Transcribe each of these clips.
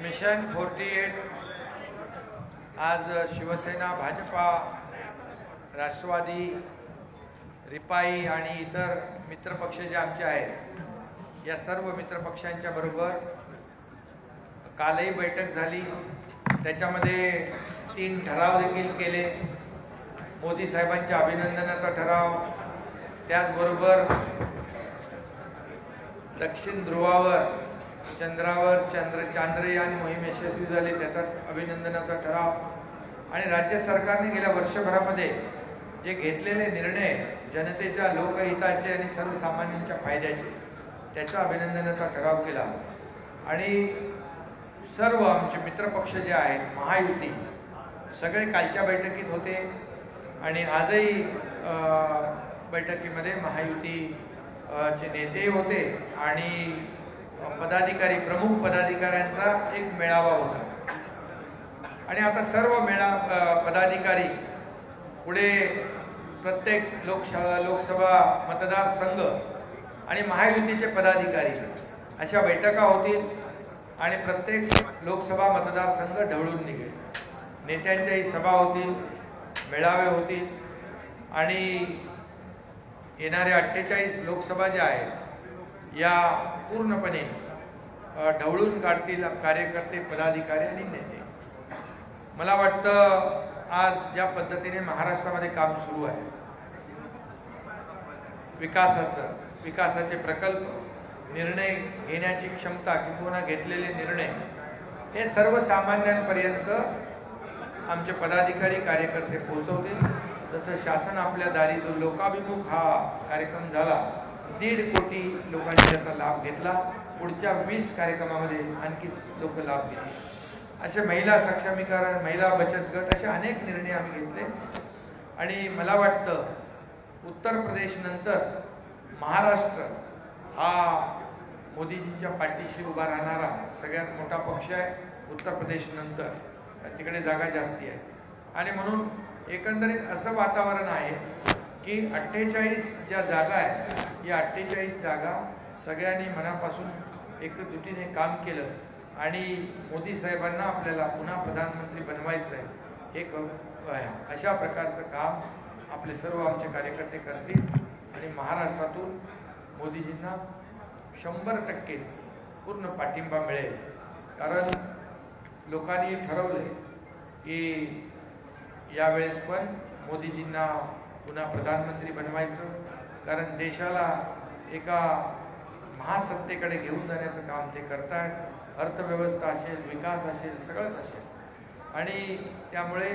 Mission 48 आज शिवसेना, भाजपा, राष्ट्रवादी, रिपाई आणि इतर मित्रपक्ष जे आमचे आहेत या सर्व मित्रपक्षांच्या बरोबर कालही बैठक झाली। त्याच्यामध्ये 3 ठराव देखील केले। मोदी साहेबांच्या अभिनंदनाचा ठराव, त्याचबरोबर दक्षिण ध्रुवावर चंद्रावर चांद्रयान मोहीम यशस्वी झाली त्याचा अभिनंदनाचा ठराव आणि राज्य सरकारने गेल्या वर्षभरामध्ये जे घेतलेले निर्णय जनतेच्या लोकहिताचे आणि सर्वसामान्यांच्या फायद्याचे त्याचा अभिनंदनाचा ठराव केला। आणि सर्व आमचे मित्रपक्ष जे आहेत महायुती सगळे कालच्या बैठकीत होते आणि आजही बैठकीमध्ये महायुती चे नेते होते आणि पदाधिकारी, प्रमुख पदाधिकाऱ्यांचा एक मेळावा होता आणि आता सर्व पदाधिकारी पुढे प्रत्येक लोकसभा मतदारसंघ आणि महायुतीचे पदाधिकारी अशा बैठका होतील आणि प्रत्येक लोकसभा मतदारसंघ ढवळून निघेल। नेत्यांच्याही सभा होतील, मेळावे होतील आणि येणाऱ्या 48 लोकसभा ज्या आहेत या पूर्णपणे ढवळून काढतील कार्यकर्ते, पदाधिकारी आणि नेते। मला वाटतं आज ज्या पद्धतीने महाराष्ट्रामध्ये काम सुरू आहे, विकासाचे प्रकल्प, निर्णय घेण्याची क्षमता किंवा घेतलेले निर्णय हे सर्वसामान्यांपर्यंत आमचे पदाधिकारी, कार्यकर्ते पोहोचवतील। जसं शासन आपल्या दारी जो लोकाभिमुख हा कार्यक्रम झाला, 1.5 कोटी लोकांनी त्याचा लाभ घेतला। पुढच्या 20 कार्यक्रमामध्ये आणखी लोक लाभ घेतील। असे महिला सक्षमीकरण, महिला बचत गट असे अनेक निर्णय आम्ही घेतले आणि मला वाटतं उत्तर प्रदेश नंतर महाराष्ट्र हा मोदीजींच्या पाठीशी उभा राहणारा सगळ्यात मोठा पक्ष आहे। उत्तर प्रदेश नंतर तिकडे जागा जास्ती आहे आणि म्हणून एकंदरीत असं वातावरण आहे की 48 ज्या जागा आहेत या 48 जागा सगळ्यांनी मनापासून एकजुटीने काम केलं आणि मोदी साहेबांना आपल्याला पुन्हा प्रधानमंत्री बनवायचं आहे एक अशा प्रकारचं काम आपले सर्व आमचे कार्यकर्ते करतील आणि महाराष्ट्रातून मोदीजींना 100% पूर्ण पाठिंबा मिळेल। कारण लोकांनी ठरवलंय की यावेळेस पण मोदीजींना पुन्हा प्रधानमंत्री बनवायचं, कारण देशाला एका महासत्तेकडे घेऊन जाण्याचं काम ते करतायत। अर्थव्यवस्था असेल, विकास असेल, सगळंच असेल आणि त्यामुळे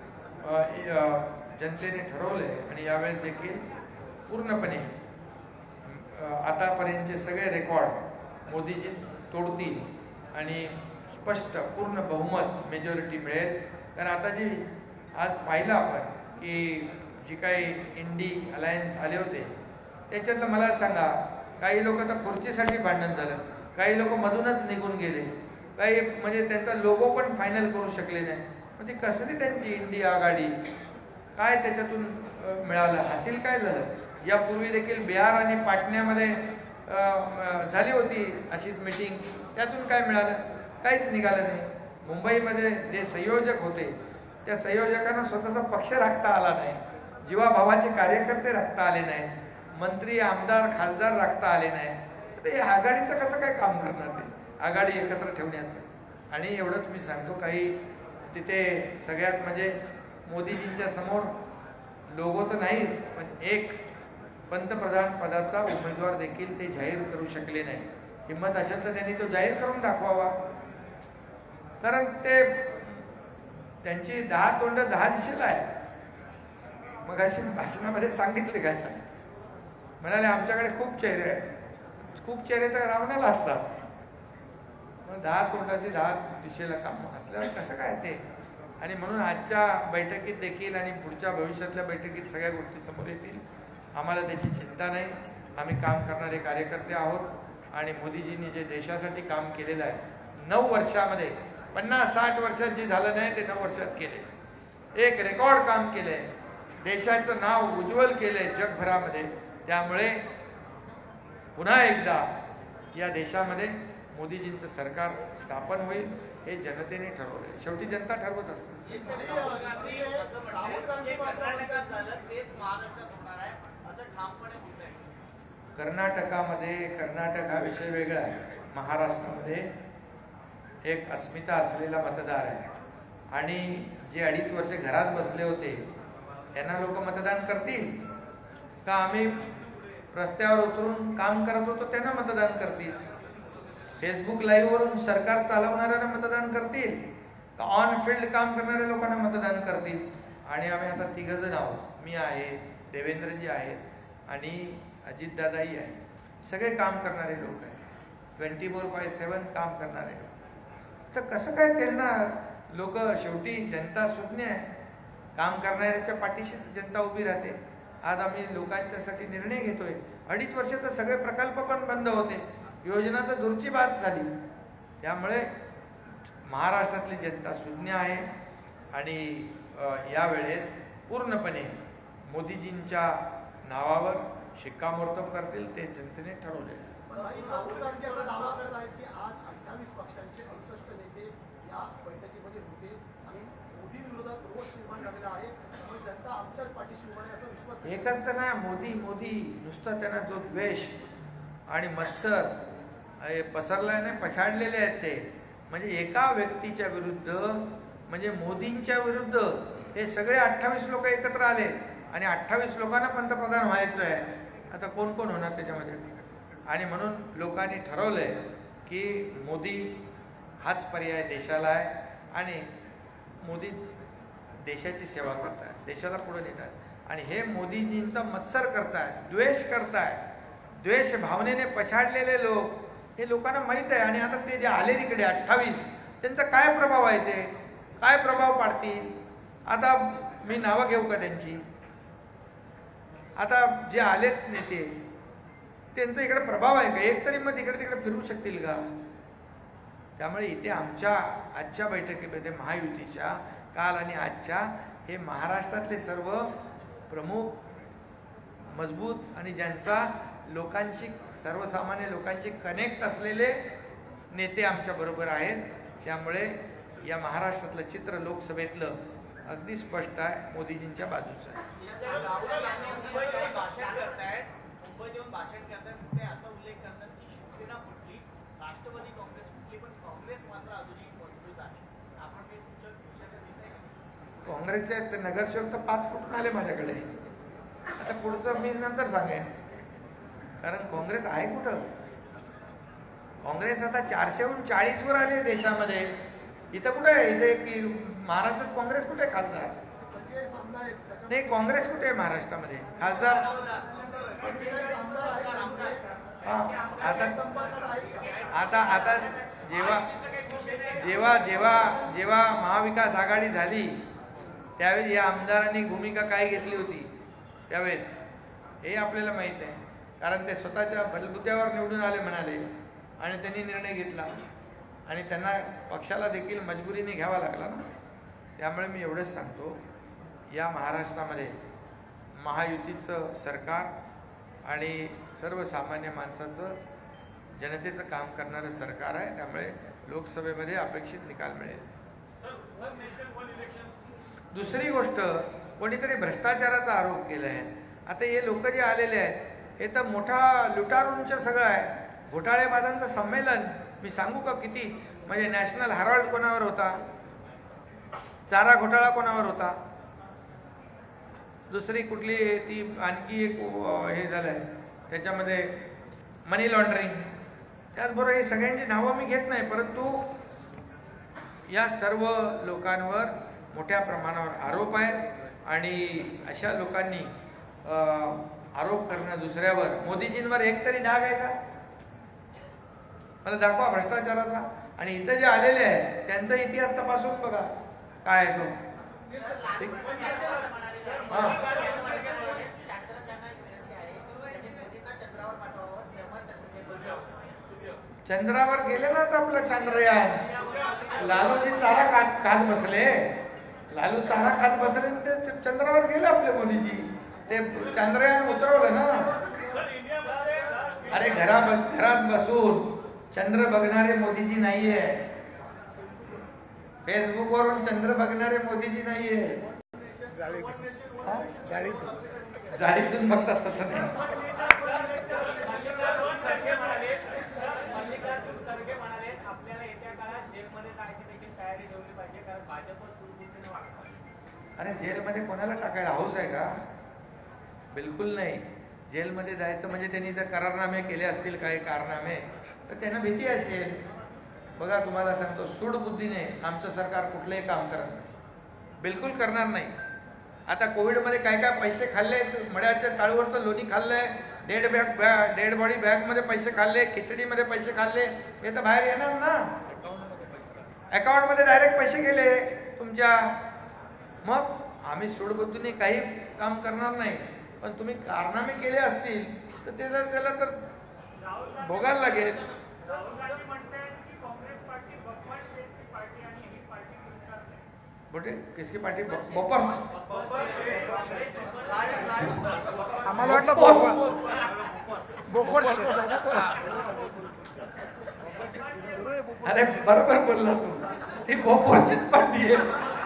जनतेने ठरवलंय आणि यावेळेस देखील पूर्णपणे आतापर्यंतचे सगळे रेकॉर्ड मोदीजीच तोडतील आणि स्पष्ट पूर्ण बहुमत मेजॉरिटी मिळेल। कारण आता जी आज पाहिलं आपण की जी काही इंडी अलायन्स आले होते त्याच्यातलं मला सांगा, काही लोक तर खुर्चीसाठी भांडण झालं, काही लोक मधूनच निघून गेले, काही म्हणजे त्यांचा लोगो पण फायनल करू शकले नाही। म्हणजे कसली त्यांची इंडी आघाडी, काय त्याच्यातून मिळालं, हासिल काय झालं? यापूर्वी देखील बिहार आणि पाटण्यामध्ये झाली होती अशीच मीटिंग, त्यातून काय मिळालं? काहीच निघालं नाही। मुंबईमध्ये जे संयोजक होते त्या संयोजकांना स्वतःचा पक्ष राखता आला नाही, जीवाभावाचे कार्यकर्ते राखता आले नाही, मंत्री, आमदार, खासदार राखता आले नाही। तर या आघाडीचं कसं काय काम करणार ते, आघाडी एकत्र ठेवण्याचं? आणि एवढंच मी सांगतो, काही तिथे सगळ्यात म्हणजे मोदीजींच्या समोर लोगो तर नाहीच, पण एक पंतप्रधान पदाचा उमेदवार देखील ते जाहीर करू शकले नाही। हिंमत असेल तर त्यांनी तो जाहीर करून दाखवावा, कारण ते त्यांची 10 तोंड 10 दिशेला आहे। मग अशी भाषणामध्ये सांगितले काय सांगितलं, म्हणाले आमच्याकडे खूप चेहरे आहेत, खूप चेहरे तर रावणाला असतात, मग 10 तोंडाची 10 दिशेला काम असल्यावर कसं काय ते? आणि म्हणून आजच्या बैठकीत देखील आणि पुढच्या भविष्यातल्या बैठकीत सगळ्या गोष्टी समोर येतील। आम्हाला त्याची चिंता नाही, आम्ही काम करणारे कार्यकर्ते आहोत आणि मोदीजींनी जे देशासाठी काम केलेलं आहे 9 वर्षामध्ये, 50-60 वर्षात जे झालं नाही ते 9 वर्षात केले, एक रेकॉर्ड काम केले, देशाचं नाव उज्ज्वल केले जगभरामध्ये। त्यामुळे पुन्हा एकदा या देशामध्ये मोदीजींचं सरकार स्थापन होईल हे जनतेने ठरवलं. शेवटी जनता ठरवत असते. कर्नाटकामध्ये कर्नाटक हा विषय वेगळा आहे. महाराष्ट्रामध्ये एक अस्मिता असलेला मतदार आहे आणि जे 2.5 वर्ष घरात बसले होते त्यांना लोक मतदान करतील का? आम्ही रस्त्यावर उतरून काम करत होतो त्यांना मतदान करतील? फेसबुक लाईव्हवरून सरकार चालवणाऱ्यांना मतदान करतील का ऑन फील्ड काम करणाऱ्या लोकांना मतदान करतील? आणि आम्ही आता 3 जण आहोत. मी आहे, देवेंद्रजी आहेत आणि अजितदादाही आहे. सगळे काम करणारे लोक आहेत, 24/7 काम करणारे लोक. तर कसं काय त्यांना लोक, शेवटी जनता सुज्ञ आहे, काम करणाऱ्याच्या पाठीशी जनता उभी राहते. आज आम्ही लोकांच्यासाठी निर्णय घेतोय. 2.5 वर्ष तर सगळे प्रकल्प पण बंद होते, योजना तर दूरची बात झाली. त्यामुळे महाराष्ट्रातली जनता सुज्ञ आहे आणि यावेळेस पूर्णपणे मोदीजींच्या नावावर शिक्कामोर्तब करतील ते जनतेने ठरवले. राहुल गांधी असा दावा करत आहेत की आज 28 पक्षांचे 68 नेते या बैठकीमध्ये होते आणि मोदी विरोधात रोष निर्माण झालेला आहे. त्यामुळे जनता आमच्याच पाठीशी उभा आहे असा विश्वास. एकच तर नाही, मोदी नुसतं त्यांना जो द्वेष आणि मत्सर पसरल्याने पछाडलेले आहेत ते. म्हणजे एका व्यक्तीच्या विरुद्ध, म्हणजे मोदींच्या विरुद्ध हे सगळे 28 लोक एकत्र आले आणि 28 लोकांना पंतप्रधान व्हायचं आहे. आता कोण कोण होणार त्याच्यामध्ये? आणि म्हणून लोकांनी ठरवलंय की मोदी हाच पर्याय देशाला आहे आणि मोदी देशाची सेवा करतात, देशाला पुढे नेतात. आणि हे मोदीजींचा मत्सर करतायत, द्वेष करतायत. द्वेष भावनेने पछाडलेले लोक हे लोकांना माहीत आहे. आणि आता ते जे आले तिकडे 28, त्यांचा काय प्रभाव आहे, ते काय प्रभाव पाडतील? आता मी नावं घेऊ का त्यांची? आता जे आलेत नेते त्यांचा इकडे प्रभाव आहे का? एक तरी मग इकडे तिकडे फिरू शकतील का? त्यामुळे इथे आमच्या आजच्या बैठकीमध्ये महायुतीच्या काल आणि आजच्या हे महाराष्ट्रातले सर्व प्रमुख मजबूत आणि ज्यांचा लोकांशी, सर्वसामान्य लोकांशी कनेक्ट असलेले नेते आमच्या बरोबर आहेत. त्यामुळे या महाराष्ट्रातलं चित्र लोकसभेतलं अगदी स्पष्ट आहे, मोदीजींच्या बाजूचं आहे. मुंबईत येऊन भाषण करतात, ते असा उल्लेख करतात की शिवसेना फुटली, राष्ट्रवादी काँग्रेस फुटली, पण काँग्रेस मात्र अजूनही मजबूत आहे. आपण काही सूचना देत आहे? काँग्रेसचे नगरसेवक तर 5 कुठून आले माझ्याकडे. आता पुढचं मी नंतर सांगेन, कारण काँग्रेस आहे कुठं? काँग्रेस आता 400हून 40 वर आले देशामध्ये. इथं कुठे आहे? इथे की महाराष्ट्रात काँग्रेस कुठे खासदार नाही? काँग्रेस कुठे आहे महाराष्ट्रामध्ये खासदार? आता जेव्हा महाविकास आघाडी झाली त्यावेळेस या आमदारांनी भूमिका काय घेतली होती त्यावेळेस हे आपल्याला माहीत आहे. कारण ते स्वतःच्या बलबुद्ध्यावर निवडून आले म्हणाले आणि त्यांनी निर्णय घेतला आणि त्यांना पक्षाला देखील मजबुरीने घ्यावा लागला ना. त्यामुळे मी एवढंच सांगतो, या महाराष्ट्रामध्ये महायुतीचं सरकार आणि सर्वसामान्य माणसाचं, जनतेचं काम करणारं सरकार आहे. त्यामुळे लोकसभेमध्ये अपेक्षित निकाल मिळेल. दुसरी गोष्ट, कोणीतरी भ्रष्टाचाराचा आरोप केला आहे. आता हे लोक जे आलेले आहेत हे तर मोठा लुटारूंचं सगळं आहे, घोटाळेबाजांचं संमेलन. मी सांगू का किती? म्हणजे नॅशनल हेराल्ड कोणावर होता, चारा घोटाळा कोणावर होता, दुसरी कुठली ती आणखी एक हे झालंय त्याच्यामध्ये मनी लॉन्ड्रिंग. त्याचबरोबर हे सगळ्यांची नावं मी घेत नाही, परंतु या सर्व लोकांवर मोठ्या प्रमाणावर आरोप आहेत आणि अशा लोकांनी आरोप करणं दुसऱ्यावर, मोदीजींवर एक तरी डाग आहे का? मला दाखवा भ्रष्टाचाराचा. आणि इथं जे आलेले आहेत त्यांचा इतिहास तपासून बघा काय आहे तो. चंद्रावर गेले ना तर आपलं चंद्रयान. लालूजी चारा खात बसले, लालू चारा खात बसले ते चंद्रावर गेले आपले मोदीजी. ते चंद्रयान उतरवलं ना. अरे घरात बसून चंद्र बघणारे मोदीजी नाहीये, फेसबुकवरून चंद्र बघणारे मोदीजी नाहीये, जाळीतून बघतात तसं नाही. अरे जेलमध्ये कोणाला टाकायला हौस आहे का? बिलकुल नाही. जेलमध्ये जायचं म्हणजे त्यांनी जर करारनामे केले असतील काही कारनामे तर त्यांना भीती असेल. बघा तुम्हाला सांगतो, सूडबुद्धीने आमचं सरकार कुठलंही काम करत नाही, बिलकुल करणार नाही. आता कोविडमध्ये काय काय पैसे खाल्ले, मड्याच्या टाळूवरचं लोणी खाल्लंय, डेड बॉडी बॅगमध्ये पैसे खाल्ले, खिचडीमध्ये पैसे खाल्ले, हे तर बाहेर येणार ना. अकाउंटमध्ये डायरेक्ट पैसे गेले तुमच्या. मग आम्ही सूडबुद्धीने काही काम करणार नाही, पण तुम्ही कारनामे केले असतील तर त्याला तर भोगायला लागेल. बोटे किसकी पार्टी? बोपर्स. आम्हाला वाटलं बोफोर्स. अरे बरोबर बोलला तू, ती बोफोर्सचीच पार्टी आहे.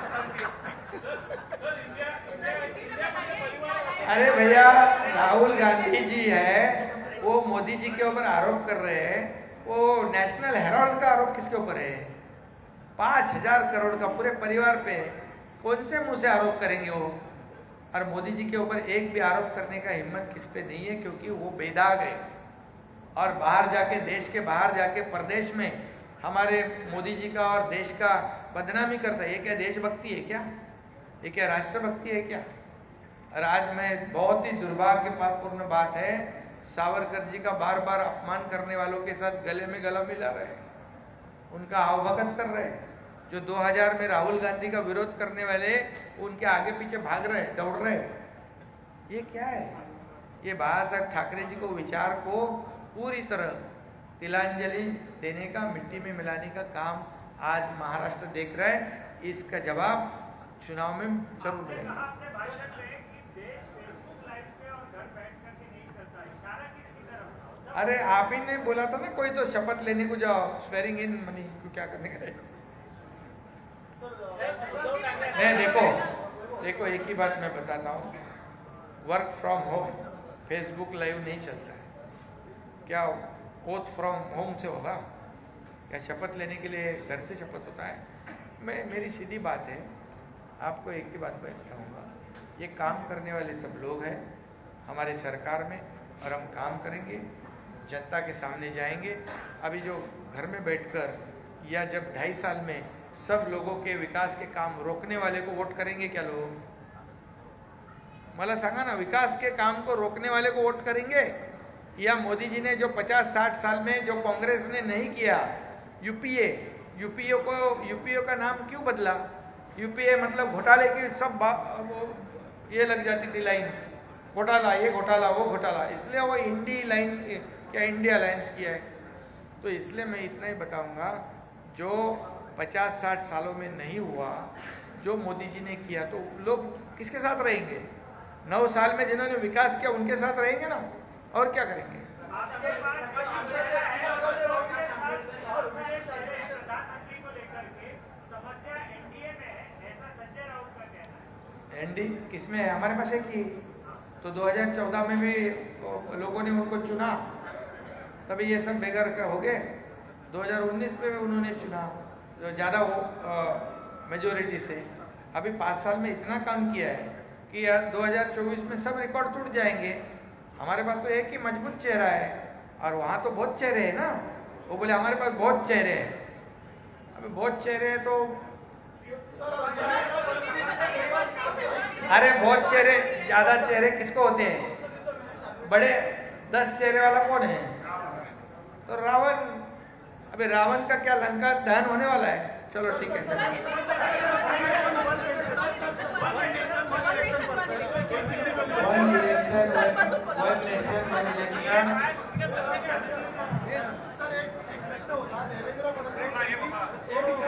अरे भैया, राहुल गांधी जी है वो मोदी जी के ऊपर आरोप कर रहे हैं. वो नेशनल हेराल्ड का आरोप किसके ऊपर है? 5,000 करोड़ का पूरे परिवार पे कौन से मुंह से आरोप करेंगे वो? और मोदी जी के ऊपर एक भी आरोप करने का हिम्मत किस पे नहीं है, क्योंकि वो बेदाग है. और बाहर जाके, देश के बाहर जाके प्रदेश में हमारे मोदी जी का और देश का बदनामी करता है. ये क्या देशभक्ति है क्या? ये क्या राष्ट्रभक्ति है क्या? और आज मैं बहुत ही दुर्भाग्यपूर्ण बात है, सावरकर जी का बार बार अपमान करने वालों के साथ गले में गला मिला रहे हैं, उनका आवभगत कर रहे हैं. जो 2000 में राहुल गांधी का विरोध करने वाले उनके आगे पीछे भाग रहे, दौड़ रहे. ये क्या है? ये बाला साहब ठाकरे जी को विचार को पूरी तरह तिलांजलि देने का, मिट्टी में मिलाने का काम आज महाराष्ट्र देख रहा है. इसका जवाब चुनाव में जरूर मिलेगा. अरे आप ही ने बोला था ना, कोई तो शपथ लेने को जाओ, स्वेरिंग इन मनी को क्या करने का है. नहीं, देखो एक ही बात मैं बताता हूँ, work from home Facebook live नहीं चलता है. क्या ओथ फ्रॉम होम से होगा क्या? शपथ लेने के लिए घर से शपथ होता है? मेरी सीधी बात है, आपको एक ही बात मैं बताऊँगा, ये काम करने वाले सब लोग हैं हमारे सरकार में, और हम काम करेंगे, जनता के सामने जाएंगे. अभी जो घर में बैठकर या जब 2.5 साल में सब लोगों के विकास के काम रोकने वाले को वोट करेंगे क्या लोग? मला सांगा ना, विकास के काम को रोकने वाले को वोट करेंगे, या मोदी जी ने जो 50-60 साल में जो कांग्रेस ने नहीं किया, यूपीए का नाम क्यों बदला? यूपीए मतलब घोटाले की सब ये लग जाती थी लाइन, घोटाला, ये घोटाला, वो घोटाला, इसलिए वो इंडिया अलायंस किया है. तो इसलिए मैं इतना ही बताऊंगा, जो 50-60 सालों में नहीं हुआ, जो मोदी जी ने किया, तो लोग किसके साथ रहेंगे? 9 साल में जिन्होंने विकास किया उनके साथ रहेंगे ना, और क्या करेंगे? एनडी किसमें है? हमारे पास है कि तो 2014 में भी लोगों ने उनको चुना, तभी ये सब बेघर हो गए. 2019 में भी उन्होंने चुना ज़्यादा मेजोरिटी से. अभी 5 साल में इतना काम किया है कि यार 2024 में सब रिकॉर्ड टूट जाएंगे. हमारे पास तो एक ही मजबूत चेहरा है, और वहाँ तो बहुत चेहरे हैं ना. वो बोले हमारे पास बहुत चेहरे हैं. अभी बहुत चेहरे हैं तो अरे बहुत चेहरे, ज़्यादा चेहरे किसको होते हैं? बड़े 10 चेहरे वाला कौन है? तो रावण. अभी रावण का क्या लंका दहन होने वाला है. चलो ठीक है. One election, one nation, one election. Sir एक प्रश्न होता, Devendra Fadnavis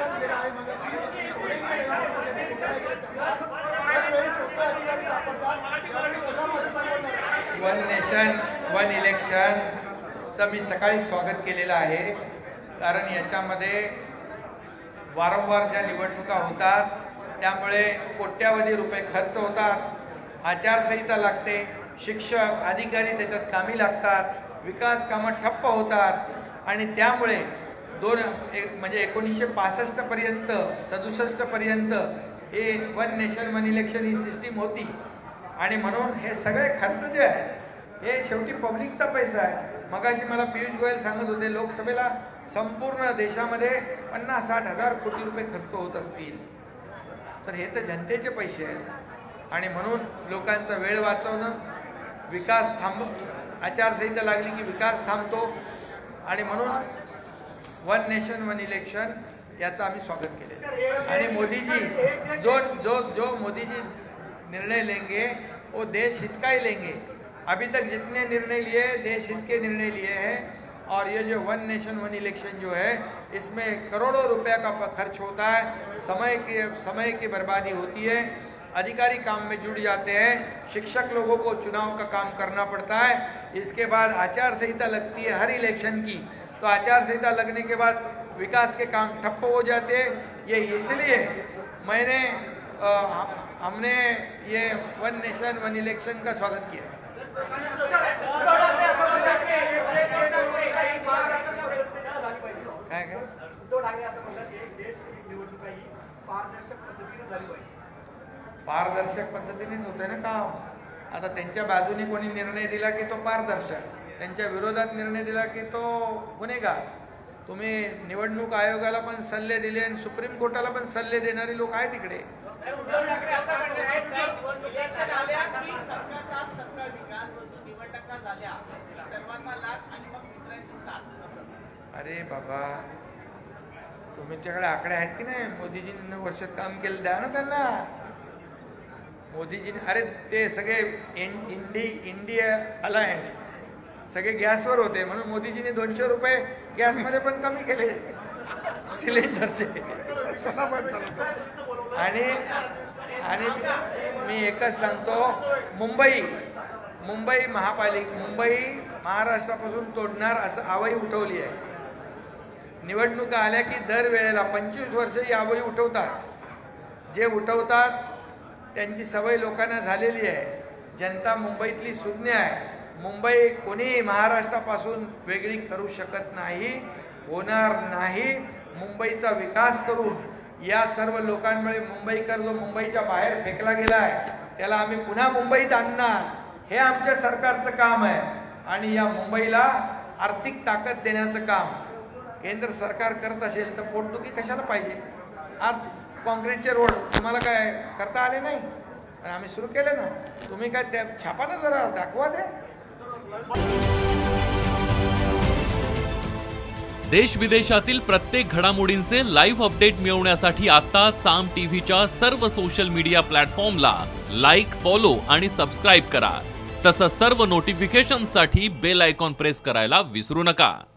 one nation one election चं मी सकाळी स्वागत केलेलं आहे. कारण याच्यामध्ये वारंवार ज्या निवडणुका होतात त्यामुळे कोट्यावधी रुपये खर्च होतात, आचारसंहिता लागते, शिक्षक अधिकारी त्याच्यात कामी लागतात, विकास कामं ठप्प होतात आणि त्यामुळे म्हणजे 1965 पर्यंत 67 पर्यंत हे वन नेशन वन इलेक्शन ही सिस्टीम होती आणि म्हणून हे सगळे खर्च जे आहेत हे शेवटी पब्लिकचा पैसा आहे. मगाशी मला पियुष गोयल सांगत होते लोकसभेला संपूर्ण देशामध्ये 50-60 हजार कोटी रुपये खर्च होत असतील, तर हे तर जनतेचे पैसे आहेत आणि म्हणून लोकांचा वेळ वाचवणं, विकास आचारसंहिता लागली की विकास थांबतो आणि म्हणून वन नेशन वन इलेक्शन याचं आम्ही स्वागत केले. आणि मोदीजी जो मोदीजी निर्णय लेंगे वो देश हित का ही लेंगे. अभी तक जितने निर्णय लिए देश हित के निर्णय लिए हैं और ये जो वन नेशन वन इलेक्शन जो है इसमें करोड़ों रुपए का खर्च होता है, समय की बर्बादी होती है, अधिकारी काम में जुड़ जाते हैं, शिक्षक लोगों को चुनाव का काम करना पड़ता है, इसके बाद आचार संहिता लगती है हर इलेक्शन की, तो आचार संहिता लगने के बाद विकास के काम ठप्प हो जाते हैं. ये इसलिए हमने ये वन नेशन वन इलेक्शन का स्वागत किया है. काय पारदर्शक पद्धतीनेच होते ना काम. आता त्यांच्या बाजूने कोणी निर्णय दिला की तो पारदर्शक, त्यांच्या विरोधात निर्णय दिला की तो गुन्हेगार. तुम्ही निवडणूक आयोगाला पण सल्ले दिले आणि सुप्रीम कोर्टाला पण सल्ले देणारी लोक आहेत तिकडे. अरे बाबा, तुमच्याकडे आकडे आहेत की नाही? मोदीजींनी वर्षात काम केलं, द्या ना त्यांना. मोदीजीने अरे ते सगळे इंडिया अलायन्स सगळे गॅसवर होते म्हणून मोदीजींनी 200 रुपये गॅसमध्ये पण कमी केले सिलेंडरचे. आणि मी एकच सांगतो, मुंबई महापालिका मुंबई महाराष्ट्रापासून तोडणार असं आवई उठवली आहे. निवडणुका आल्या की दरवेळेला 25 वर्ष ही आवई उठवतात. जे उठवतात त्यांची सवय लोकांना झालेली आहे. जनता मुंबईतली सुज्ञ आहे. मुंबई कोणीही महाराष्ट्रापासून वेगळी करू शकत नाही, होणार नाही. मुंबईचा विकास करून या सर्व लोकांमुळे मुंबईकर जो मुंबईच्या बाहेर फेकला गेला आहे त्याला आम्ही पुन्हा मुंबईत आणणार, हे आमच्या सरकारचं काम आहे. आणि या मुंबईला आर्थिक ताकद देण्याचं काम केंद्र सरकार करत असेल तर पोटदुखी कशाला पाहिजे? कॉन्क्रीटचे रोड तुम्हाला काय करता आले नाही? पण आम्ही सुरू केले ना. तुम्ही काय त्या छापानं जरा दाखवा ते. देश विदेशातील प्रत्येक घडामोडींचे लाईव्ह अपडेट मिळवण्यासाठी आता साम टीव्हीच्या सर्व सोशल मीडिया प्लॅटफॉर्मला लाईक, फॉलो आणि सबस्क्राईब करा. तसंच सर्व नोटिफिकेशनसाठी बेल आयकॉन प्रेस करायला विसरू नका.